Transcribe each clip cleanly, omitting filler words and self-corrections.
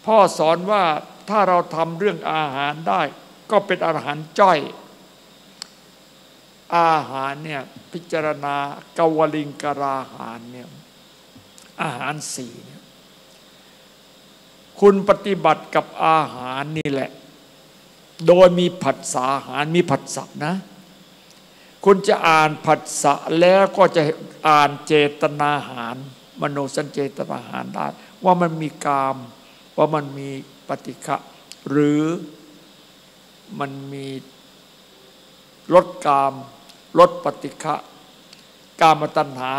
พ่อสอนว่าถ้าเราทำเรื่องอาหารได้ก็เป็นอาหารจ้อยอาหารเนี่ยพิจารณากวลิงกราหารเนี่ยอาหารสี่เนี่ยคุณปฏิบัติกับอาหารนี่แหละโดยมีผัสสะอาหารมีผัสสะนะคุณจะอ่านผัสสะแล้วก็จะอ่านเจตนาหารมโนสัญเจตนาหารได้ว่ามันมีกามว่ามันมีปฏิฆะหรือมันมีลดกามลดปฏิฆะกามตัณหา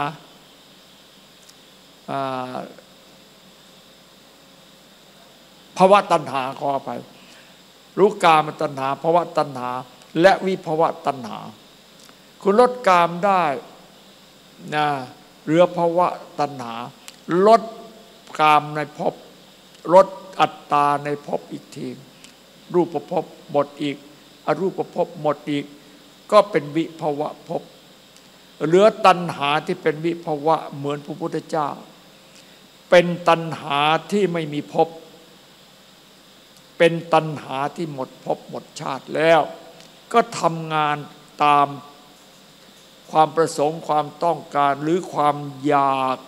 ภวตัณหาขออภัยรู้กามตัณหาภวตัณหาและวิภวตัณหาคุณลดกามได้นะเหลือภวตัณหาลดกามในภพลดอัตตาในภพอีกทีรูปภพหมดอีกอรูปภพหมดอีกก็เป็นวิภวะภพเหลือตัณหาที่เป็นวิภวะเหมือนพระพุทธเจ้าเป็นตัณหาที่ไม่มีภพเป็นตัณหาที่หมดภพหมดชาติแล้วก็ทำงานตามความประสงค์ความต้องการหรือความอยาก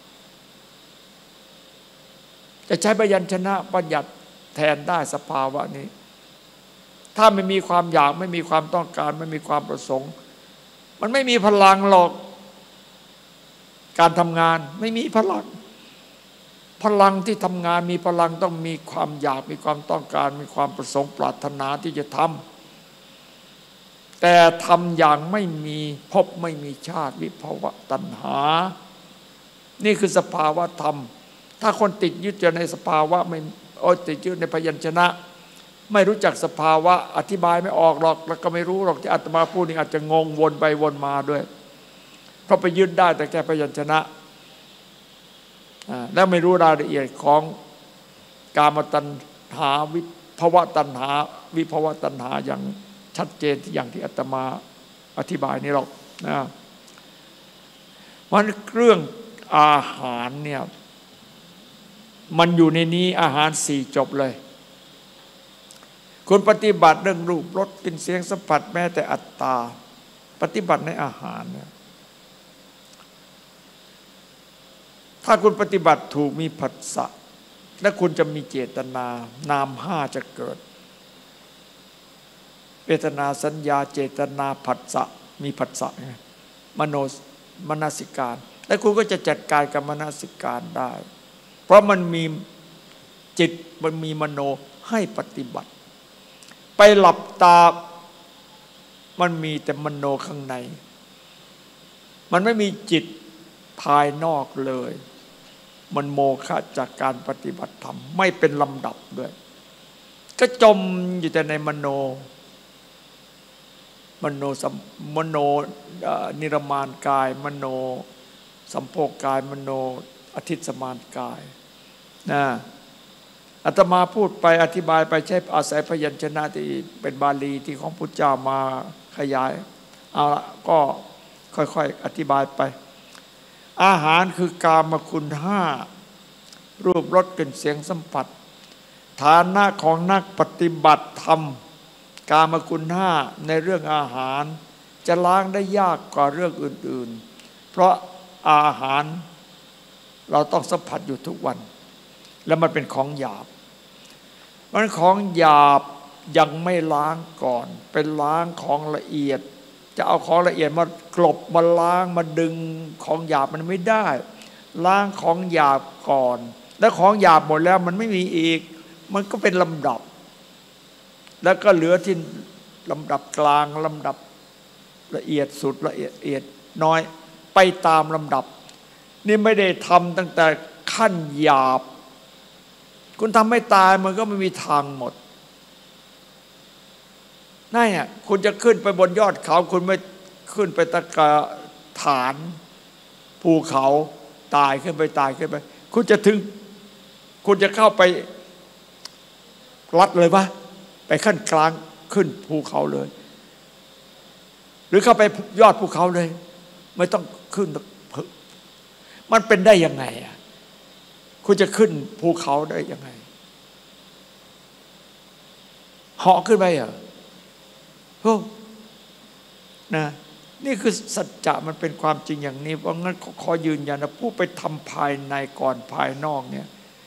จะใช้พยัญชนะบัญญัติแทนได้สภาวะนี้ถ้าไม่มีความอยากไม่มีความต้องการไม่มีความประสงค์มันไม่มีพลังหรอกการทำงานไม่มีพลังพลังที่ทำงานมีพลังต้องมีความอยากมีความต้องการมีความประสงค์ปรารถนาที่จะทำแต่ทำอย่างไม่มีภพไม่มีชาติวิภวะตัณหานี่คือสภาวะธรรมถ้าคนติดยึดอยู่ในสภาวะไม่ติดยึดในพยัญชนะไม่รู้จักสภาวะอธิบายไม่ออกหรอกแล้วก็ไม่รู้หรอกที่อาตมาพูดนี่อาจจะงงวนไปวนมาด้วยเพราะไปยึดได้แต่แค่พยัญชนะแล้วไม่รู้รายละเอียดของกามตัณหาวิภวตัณหาวิภวตัณหาอย่างชัดเจนที่อย่างที่อาตมาอธิบายนี่หรอกนะมันเรื่องอาหารเนี่ยมันอยู่ในนี้อาหารสี่จบเลยคุณปฏิบัติเรื่องรูปรสกลิ่นเสียงสัมผัสแม้แต่อัตตาปฏิบัติในอาหารเนี่ยถ้าคุณปฏิบัติถูกมีผัสสะและคุณจะมีเจตนานามห้าจะเกิดเวทนาสัญญาเจตนาผัสสะมีผัสสะมโนมนสิการและคุณก็จะจัดการกับมนสิการได้เพราะมันมีจิตมันมีมโนให้ปฏิบัติไปหลับตามันมีแต่มโนข้างในมันไม่มีจิตภายนอกเลยมันโมฆะจากการปฏิบัติธรรมไม่เป็นลำดับด้วยก็จมอยู่แต่ในมโนนิรมานกายมโนสัมโพกกายมโนอธิสมานกายนะอาตมาพูดไปอธิบายไปใช้อาศัยพยัญชนะที่เป็นบาลีที่ของพุทธเจ้ามาขยายเอาละก็ค่อยๆอธิบายไปอาหารคือกามคุณห้ารูปรสกลิ่นเสียงสัมผัสฐานะของนักปฏิบัติธรรมกามคุณห้าในเรื่องอาหารจะล้างได้ยากกว่าเรื่องอื่นๆเพราะอาหารเราต้องสัมผัสอยู่ทุกวันแล้วมันเป็นของหยาบมันของหยาบยังไม่ล้างก่อนเป็นล้างของละเอียดจะเอาของละเอียดมากลบมาล้างมาดึงของหยาบมันไม่ได้ล้างของหยาบก่อนแล้วของหยาบหมดแล้วมันไม่มีอีกมันก็เป็นลำดับแล้วก็เหลือที่ลำดับกลางลำดับละเอียดสุดละเอียดน้อยไปตามลำดับนี่ไม่ได้ทำตั้งแต่ขั้นหยาบคุณทำให้ตายมันก็ไม่มีทางหมดนั่นอ่ะคุณจะขึ้นไปบนยอดเขาคุณไม่ขึ้นไปตะกะฐานภูเขาตายขึ้นไปคุณจะถึงคุณจะเข้าไปลัดเลยปะไปขั้นกลางขึ้นภูเขาเลยหรือเข้าไปยอดภูเขาเลยไม่ต้องขึ้นมันเป็นได้ยังไงอ่ะคุณจะขึ้นภูเขาได้ยังไงเหาะขึ้นไปเหรอโอ้นะนี่คือสัจจะมันเป็นความจริงอย่างนี้เพราะงั้นขอยืนยันนะผู้ไปทำภายในก่อนภายนอกเนี่ย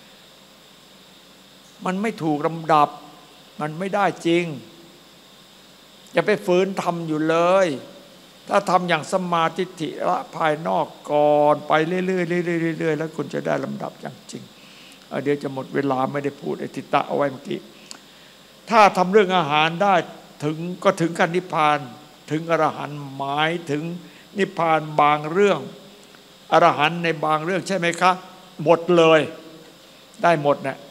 มันไม่ถูกลำดับมันไม่ได้จริงอย่าไปฝืนทำอยู่เลยถ้าทำอย่างสมาธิิละภายนอกก่อนไปเรื่อยๆเรื่อยๆแล้วคุณจะได้ลำดับอย่างจริงเดี๋ยวจะหมดเวลาไม่ได้พูดอธิตะเอาไว้เมื่อกี้ถ้าทำเรื่องอาหารได้ถึงก็ถึงกันนิพพานถึงอรหันต์หมายถึงนิพพานบางเรื่องอรหันต์ในบางเรื่องใช่ไหมคะหมดเลยได้หมดนะ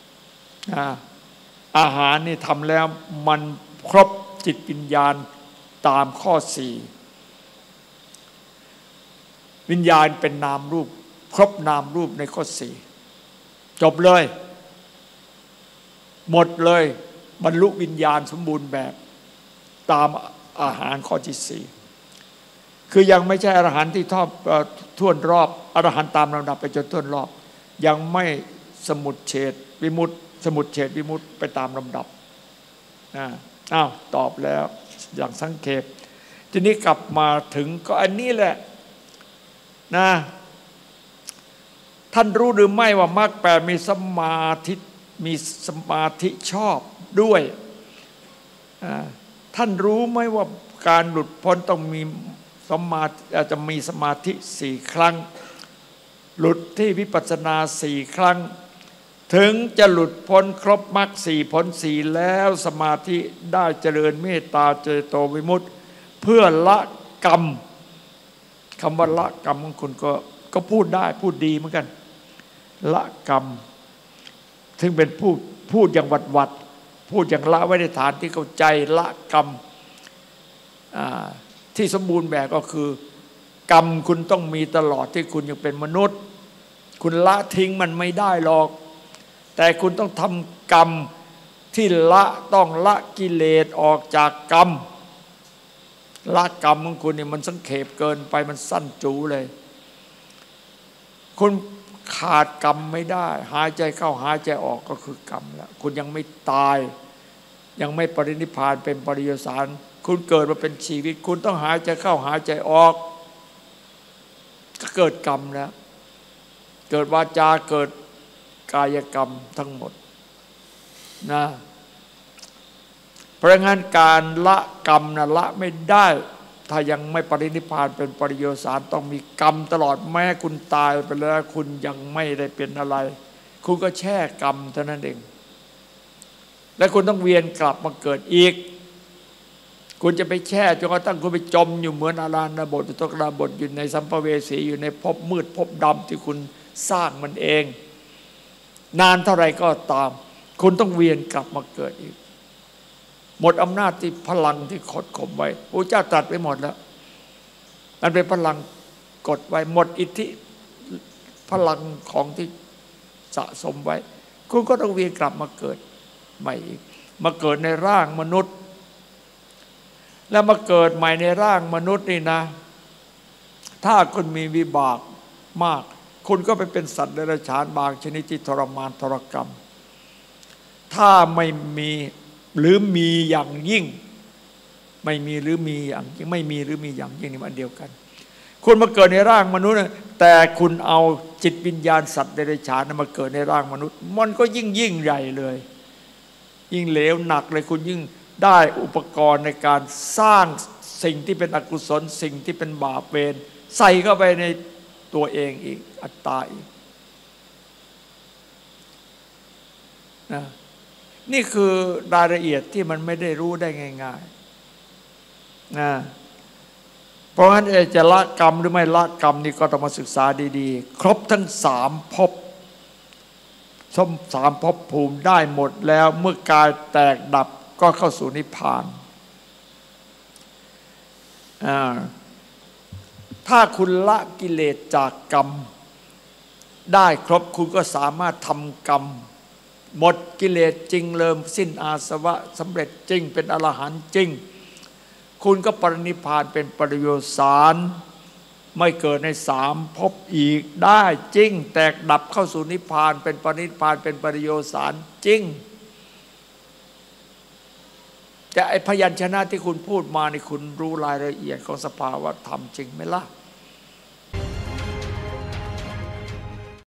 อาหารนี่ทำแล้วมันครบจิตวิญญาณตามข้อ4วิญญาณเป็นนามรูปครบนามรูปในข้อ4จบเลยหมดเลยบรรลุวิญญาณสมบูรณ์แบบตามอาหารข้อที่4คือยังไม่ใช่อรหันต์ที่ท่วนรอบอรหันต์ตามลำดับไปจนท่วนรอบยังไม่สมุทเฉดวิมุตติสมุทเฉดวิมุตติไปตามลำดับตอบแล้วอย่างสังเขปทีนี้กลับมาถึงก็อันนี้แหละนะท่านรู้หรือไม่ว่ามรรค8มีสมาธิชอบด้วยท่านรู้ไหมว่าการหลุดพ้นต้องมีจะมีสมาธิ4ครั้งหลุดที่วิปัสสนา4ครั้งถึงจะหลุดพ้นครบมรรค4ผล4แล้วสมาธิได้เจริญเมตตาเจโตวิมุตติเพื่อละกรรมคำว่าละกรรมของคุณก็พูดได้พูดดีเหมือนกันละกรรมถึงเป็นพูดอย่างวัดพูดอย่างละไว้ในฐานที่เข้าใจละกรรมที่สมบูรณ์แบบก็คือกรรมคุณต้องมีตลอดที่คุณยังเป็นมนุษย์คุณละทิ้งมันไม่ได้หรอกแต่คุณต้องทำกรรมที่ต้องละกิเลสออกจากกรรมละกรรมของคุณนี่มันสังเขปเกินไปมันสั้นจูเลยคุณขาดกรรมไม่ได้หายใจเข้าหายใจออกก็คือกรรมแล้วคุณยังไม่ตายยังไม่ปรินิพพานเป็นปริโยสารคุณเกิดมาเป็นชีวิตคุณต้องหายใจเข้าหายใจออกก็เกิดกรรมแล้วเกิดวาจาเกิดกายกรรมทั้งหมดนะเพราะงั้นการละกรรมนะละไม่ได้ถ้ายังไม่ปรินิพพานเป็นปริโยสารต้องมีกรรมตลอดแม้คุณตายไปแล้วคุณยังไม่ได้เป็นอะไรคุณก็แช่กรรมเท่านั้นเองและคุณต้องเวียนกลับมาเกิดอีกคุณจะไปแช่จนกระทั่งคุณไปจมอยู่เหมือนอาราณบทตุกดาบทอยู่ในสัมภเวสีอยู่ในภพมืดภพดำที่คุณสร้างมันเองนานเท่าไรก็ตามคุณต้องเวียนกลับมาเกิดอีกหมดอำนาจที่พลังที่ขดข่มไว้พระเจ้าตรัสไปหมดแล้วมันเป็นพลังกดไว้หมดอิทธิพลังของที่สะสมไว้คุณก็ต้องเวียนกลับมาเกิดใหม่อีกมาเกิดในร่างมนุษย์แล้วมาเกิดใหม่ในร่างมนุษย์นี่นะถ้าคุณมีวิบากมากคุณก็ไปเป็นสัตว์เดรัจฉานบางชนิดที่ทรมานทรกรรมถ้าไม่มีหรือมีอย่างยิ่งไม่มีหรือมีอย่างยิ่งไม่มีหรือมีอย่างยิ่งนี่มันเดียวกันคุณมาเกิดในร่างมนุษย์แต่คุณเอาจิตวิญญาณสัตว์เดรัจฉานมาเกิดในร่างมนุษย์มันก็ยิ่งใหญ่เลยยิ่งเหลวหนักเลยคุณยิ่งได้อุปกรณ์ในการสร้างสิ่งที่เป็นอกุศลสิ่งที่เป็นบาปเวรใส่เข้าไปในตัวเองอีกอัตตาอีกนะนี่คือรายละเอียดที่มันไม่ได้รู้ได้ง่ายๆนะเพราะฉะนั้นจะละกรรมหรือไม่ละกรรมนี่ก็ต้องมาศึกษาดีๆครบทั้ง3ภพ3ภพภูมิได้หมดแล้วเมื่อกายแตกดับก็เข้าสู่นิพพานถ้าคุณละกิเลสจากกรรมได้ครบคุณก็สามารถทำกรรมหมดกิเลสจริงเริ่มสิ้นอาสวะสำเร็จจริงเป็นอรหันต์จริงคุณก็ปรินิพพานเป็นปริโยสารไม่เกิดใน3ภพอีกได้จริงแตกดับเข้าสู่นิพพานเป็นปรินิพพานเป็นปริโยสารจริงแต่ไอ้พยัญชนะที่คุณพูดมานี่คุณรู้รายละเอียดของสภาวะธรรมจริงไหมล่ะ